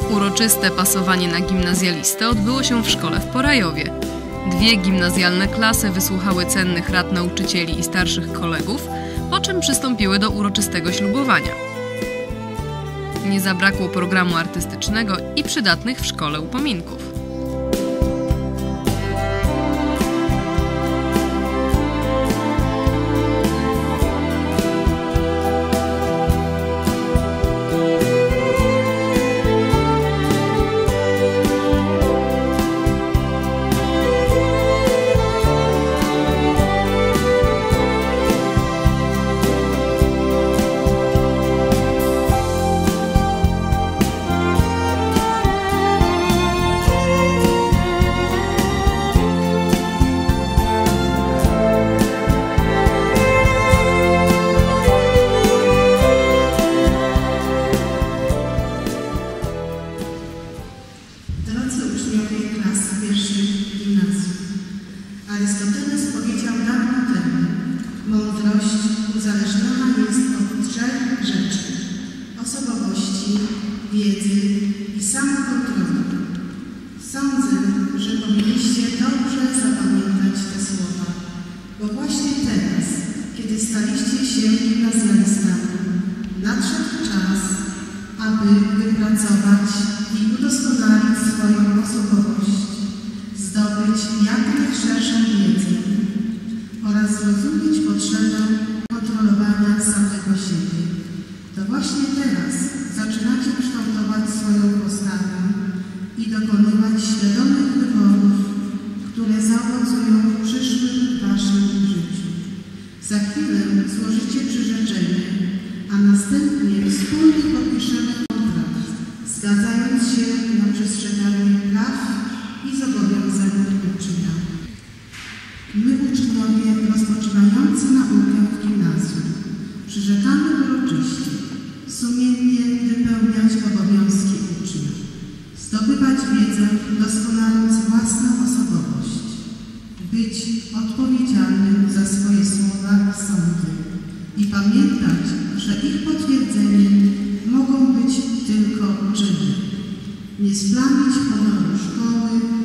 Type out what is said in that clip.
Uroczyste pasowanie na gimnazjalistę odbyło się w szkole w Porajowie. 2 gimnazjalne klasy wysłuchały cennych rad nauczycieli i starszych kolegów, po czym przystąpiły do uroczystego ślubowania. Nie zabrakło programu artystycznego i przydatnych w szkole upominków. Arystoteles powiedział dawno temu: mądrość uzależniona jest od 3 rzeczy: osobowości, wiedzy i samokontroli. Sądzę, że powinniście dobrze zapamiętać te słowa, bo właśnie teraz, kiedy staliście się gimnazjalistami, nadszedł czas, aby wypracować i udoskonalić swoją osobowość, zdobyć jak najszerszą wiedzę oraz zrozumieć potrzebę kontrolowania samego siebie. To właśnie teraz zaczynacie kształtować swoją postawę i dokonywać świadomych wyborów, które zaowocują w przyszłym waszym życiu. Za chwilę złożycie przyrzeczenie, a następnie wspólnie podpiszemy kontrakt, zgadzając się na przestrzeganie praw i zobowiązań ucznia. My, uczniowie rozpoczynający naukę w gimnazjum, przyrzekamy uroczyście sumiennie wypełniać obowiązki ucznia, zdobywać wiedzę, doskonaląc własną osobowość, być odpowiedzialnym za swoje słowa i sądy i pamiętać, że ich potwierdzeniem mogą być tylko czyny. Nie splamić honoru szkoły